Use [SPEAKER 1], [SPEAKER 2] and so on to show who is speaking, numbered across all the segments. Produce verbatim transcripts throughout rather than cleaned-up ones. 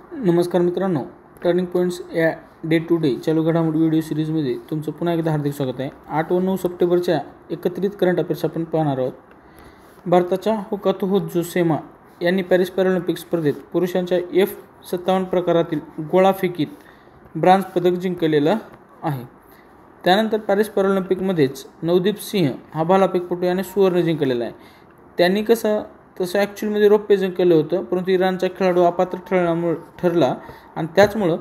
[SPEAKER 1] नमस्कार मित्रांनो, turning points या डे टू डे चालू घडामोडी व्हिडिओ सिरीजमध्ये तुमचं पुन्हा एकदा हार्दिक स्वागत आहे. आठ व नऊ सप्टेंबरच्या एकत्रित करंट अफेअर्स आपण पाहणार आहोत. भारताच्या हुकातुह जोसेमा यांनी पॅरिस पॅरालिम्पिक स्पर्धेत पुरुषांच्या एफ सत्तावन्न प्रकारातील गोळाफेकीत ब्रांझ पदक जिंकलेलं आहे. त्यानंतर पॅरिस पॅरालिम्पिकमध्येच नवदीप सिंह हा भालाफेकपटू याने सुवर्ण जिंकलेला आहे. त्यांनी कसं तसं ॲक्च्युअलमध्ये रौप्य जिंकलं होतं, परंतु इराणचा खेळाडू अपात्र ठरल्यामुळे ठरला आणि त्याचमुळं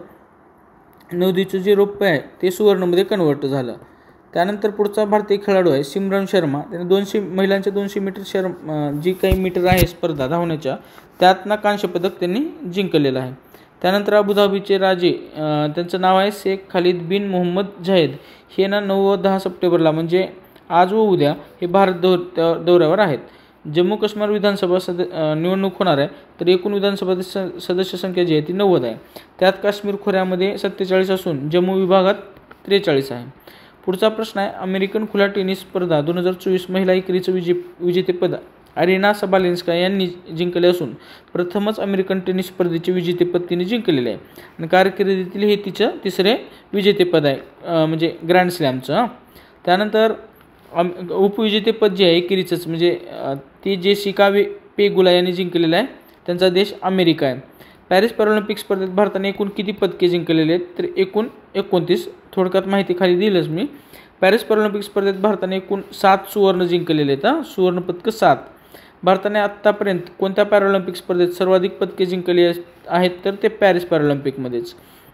[SPEAKER 1] नवदीपचं जे रौप्य आहे ते सुवर्णमध्ये कन्वर्ट झालं. त्यानंतर पुढचा भारतीय खेळाडू आहे सिमरन शर्मा. त्याने दोनशे महिलांच्या दोनशे मीटर शर्मा जी काही मीटर आहे स्पर्धा धावण्याच्या त्यातनं कांस्य पदक त्यांनी जिंकलेलं आहे. त्यानंतर अबुधाबीचे राजे त्यांचं नाव आहे Sheikh Khalid bin Mohammed Zayed. हे ना नऊ व दहा सप्टेंबरला म्हणजे आज व उद्या हे भारत दौ दौऱ्यावर आहेत. जम्मू काश्मीर विधानसभा सद निवडणूक होणार आहे, तर एकूण विधानसभा सदस्य संख्या जी आहे ती नव्वद आहे. त्यात काश्मीर खोऱ्यामध्ये सत्तेचाळीस असून जम्मू विभागात त्रेचाळीस आहे. पुढचा प्रश्न आहे, अमेरिकन खुला टेनिस स्पर्धा दोन हजार चोवीस महिला एकेरीचं विजे विजेतेपद अरिना सबालेन्स्का यांनी जिंकले असून प्रथमच अमेरिकन टेनिस स्पर्धेचे विजेतेपद तिने जिंकलेले आहे आणि कारकिर्दीतील हे तिचं तिसरे विजेतेपद आहे म्हणजे ग्रँड स्लॅमचं. त्यानंतर उपविजेतेपद जे आहे एकेरीचंच म्हणजे ते जे शिकावे पेगुला यांनी जिंकलेलं आहे, त्यांचा देश अमेरिका आहे. पॅरिस पॅरालिम्पिक स्पर्धेत भारताने एकूण किती पदके जिंकलेले आहेत, तर एकूण एकोणतीस. थोडक्यात माहिती खाली दिलंच मी. पॅरिस पॅरालिम्पिक स्पर्धेत भारताने एकूण सात सुवर्ण जिंकलेले आहेत. हां सुवर्ण पदकं सात. भारताने आत्तापर्यंत कोणत्या पॅरालिम्पिक स्पर्धेत सर्वाधिक पदके जिंकली आहेत, तर ते पॅरिस पॅरालिम्पिकमध्येच.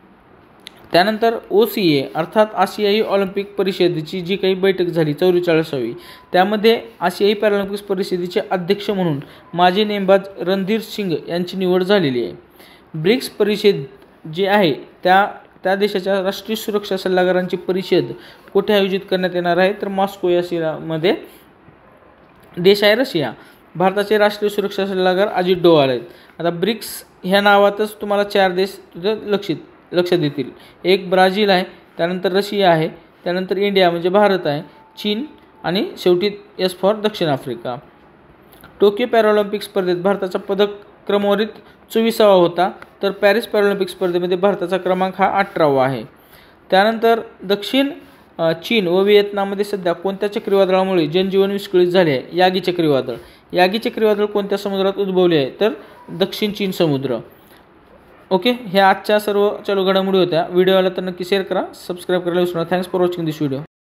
[SPEAKER 1] त्यानंतर ओ सी ए अर्थात आशियाई ऑलिम्पिक परिषदेची जी काही बैठक झाली चौवेचाळीसावी, त्यामध्ये आशियाई पॅरालिम्पिक्स परिषदेचे अध्यक्ष म्हणून माजी नेमबाज रणधीर सिंग यांची निवड झालेली आहे. ब्रिक्स परिषद जी आहे त्या त्या देशाच्या राष्ट्रीय सुरक्षा सल्लागारांची परिषद कुठे आयोजित करण्यात येणार आहे, तर मॉस्को या शहरामध्ये. देश आहे रशिया. भारताचे राष्ट्रीय सुरक्षा सल्लागार अजित डोवाल आहेत. आता ब्रिक्स ह्या नावातच तुम्हाला चार देश तिथं लक्षित लक्षात येतील. एक ब्राझील आहे, त्यानंतर रशिया आहे, त्यानंतर इंडिया म्हणजे भारत आहे, चीन आणि शेवटी एस फॉर दक्षिण आफ्रिका. टोकियो पॅरालिम्पिक स्पर्धेत भारताचा पदक क्रमवारीत चोवीसावा होता, तर पॅरिस पॅरालिम्पिक स्पर्धेमध्ये भारताचा क्रमांक हा अठरावा आहे. त्यानंतर दक्षिण चीन व व्हिएतनाममध्ये सध्या कोणत्या चक्रीवादळामुळे जनजीवन विस्कळीत झाले आहे? यागी चक्रीवादळ. यागी चक्रीवादळ कोणत्या समुद्रात उद्भवले आहे, तर दक्षिण चीन समुद्र. ओके, ह्या आजच्या सर्व चालू घडामोडी होत्या. व्हिडिओला तर नक्की शेअर करा, सबस्क्राईब करायला विसरू नका. Thanks for watching this video.